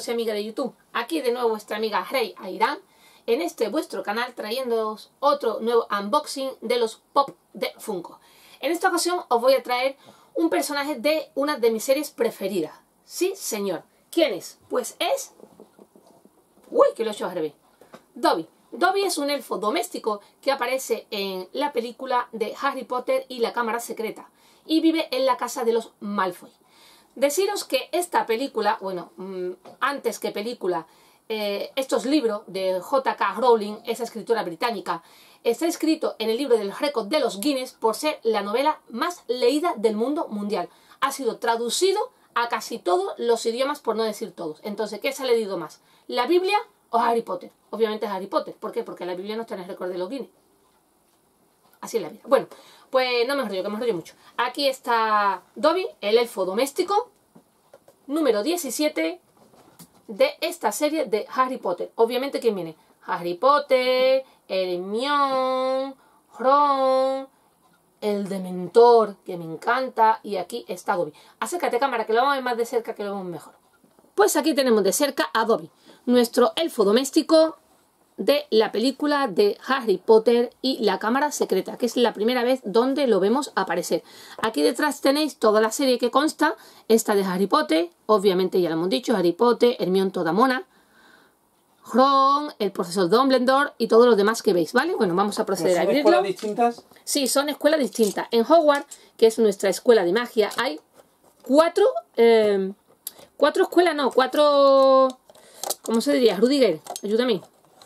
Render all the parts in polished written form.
y amigas de YouTube. Aquí de nuevo vuestra amiga Rey Airán, en este vuestro canal trayéndoos otro nuevo unboxing de los Pop de Funko. En esta ocasión os voy a traer un personaje de una de mis series preferidas. Sí, señor. ¿Quién es? Pues es... Uy, que lo he hecho al revés. Dobby. Dobby es un elfo doméstico que aparece en la película de Harry Potter y la Cámara Secreta y vive en la casa de los Malfoy. Deciros que esta película, bueno, antes que película, estos libros de J.K. Rowling, esa escritora británica, está escrito en el libro del récord de los Guinness por ser la novela más leída del mundo mundial. Ha sido traducido a casi todos los idiomas, por no decir todos. Entonces, ¿qué se ha leído más? ¿La Biblia o Harry Potter? Obviamente Harry Potter. ¿Por qué? Porque la Biblia no está en el récord de los Guinness. Así es la vida. Bueno, pues no me enrollo, que me enrollo mucho. Aquí está Dobby, el elfo doméstico, número 17 de esta serie de Harry Potter. Obviamente, ¿quién viene? Harry Potter, Hermione, Ron, el Dementor, que me encanta, y aquí está Dobby. Acércate, cámara, que lo vamos a ver más de cerca, que lo vemos mejor. Pues aquí tenemos de cerca a Dobby, nuestro elfo doméstico de la película de Harry Potter y la Cámara Secreta, que es la primera vez donde lo vemos aparecer. Aquí detrás tenéis toda la serie que consta, esta de Harry Potter, obviamente ya lo hemos dicho, Harry Potter, Hermione toda mona, Ron, el profesor Dumbledore y todos los demás que veis, ¿vale? Bueno, vamos a proceder a abrirlo. ¿Son escuelas distintas? Sí, son escuelas distintas. En Hogwarts, que es nuestra escuela de magia, hay cuatro escuelas, no, ¿cómo se diría? Rudiger, ayúdame.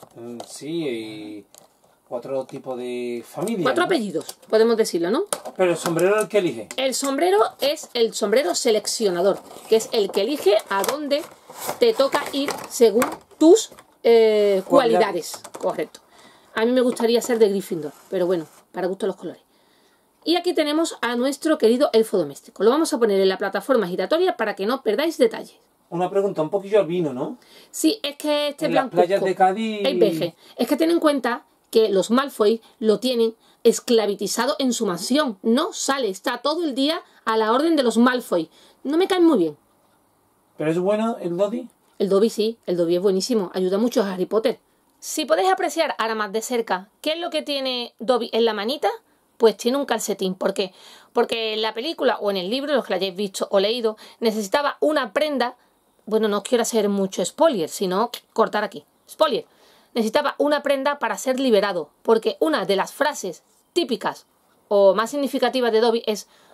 Sí, y 4 tipos de familias. 4 apellidos, podemos decirlo, ¿no? Pero el sombrero es el que elige. El sombrero es el sombrero seleccionador, que es el que elige a dónde te toca ir según tus cualidades. Correcto. A mí me gustaría ser de Gryffindor, pero bueno, para gusto los colores. Y aquí tenemos a nuestro querido elfo doméstico. Lo vamos a poner en la plataforma giratoria para que no perdáis detalles. Una pregunta, un poquillo albino, ¿no? Sí, es que este en las playas de Cádiz... es veje. Es que ten en cuenta que los Malfoy lo tienen esclavizado en su mansión. No sale, está todo el día a la orden de los Malfoy. No me caen muy bien. ¿Pero es bueno el Dobby? El Dobby sí, el Dobby es buenísimo. Ayuda mucho a Harry Potter. Si podéis apreciar ahora más de cerca qué es lo que tiene Dobby en la manita, pues tiene un calcetín. ¿Por qué? Porque en la película o en el libro, los que lo hayáis visto o leído, necesitaba una prenda. Bueno, no quiero hacer mucho spoiler, sino cortar aquí. Spoiler. Necesitaba una prenda para ser liberado, porque una de las frases típicas o más significativas de Dobby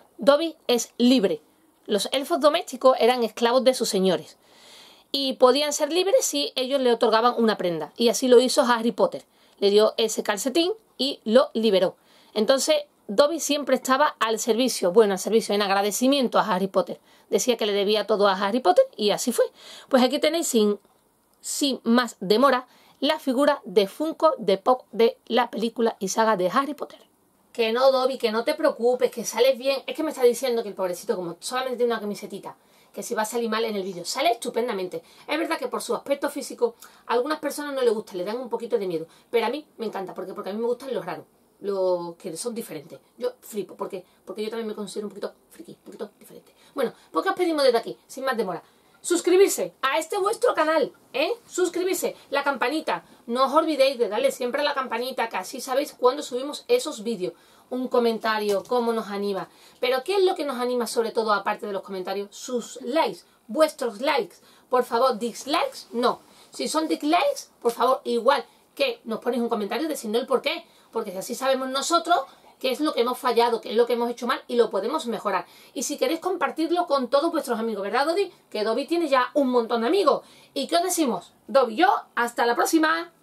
es libre. Los elfos domésticos eran esclavos de sus señores y podían ser libres si ellos le otorgaban una prenda. Y así lo hizo Harry Potter. Le dio ese calcetín y lo liberó. Entonces, Dobby siempre estaba al servicio, en agradecimiento a Harry Potter. Decía que le debía todo a Harry Potter y así fue. Pues aquí tenéis, sin más demora, la figura de Funko de Pop de la película y saga de Harry Potter. Que no, Dobby, que no te preocupes, que sales bien. Es que me está diciendo que el pobrecito, como solamente tiene una camisetita, que si va a salir mal en el vídeo, sale estupendamente. Es verdad que por su aspecto físico a algunas personas no les gusta, le dan un poquito de miedo. Pero a mí me encanta, porque a mí me gustan los raros, los que son diferentes. Yo flipo, porque yo también me considero un poquito friki, un poquito diferente. Bueno, pues ¿qué os pedimos desde aquí? Sin más demora. Suscribirse a este vuestro canal, suscribirse, la campanita. No os olvidéis de darle siempre a la campanita, que así sabéis cuando subimos esos vídeos. Un comentario, cómo nos anima. Pero ¿qué es lo que nos anima sobre todo, aparte de los comentarios? Sus likes, vuestros likes. Por favor, dislikes, no. Si son dislikes, por favor, igual que nos ponéis un comentario diciendo el por qué. Porque así sabemos nosotros qué es lo que hemos fallado, qué es lo que hemos hecho mal y lo podemos mejorar. Y si queréis compartirlo con todos vuestros amigos, ¿verdad, Dobby? Que Dobby tiene ya un montón de amigos. ¿Y qué os decimos? Dobby y yo, hasta la próxima.